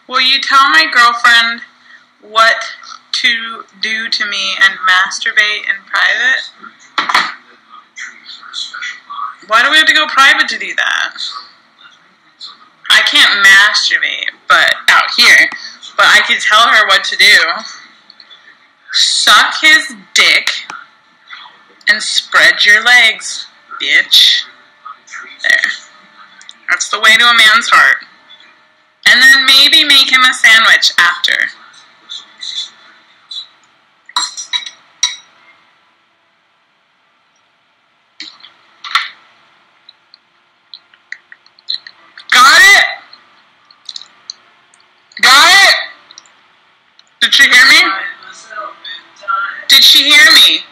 Will you tell my girlfriend what to do to me and masturbate in private? Why do we have to go private to do that? I can't masturbate, but out here. But I can tell her what to do. Suck his dick and spread your legs, bitch. There. That's the way to a man's heart. And then maybe make him a sandwich after. Got it? Got it? Did she hear me? Did she hear me?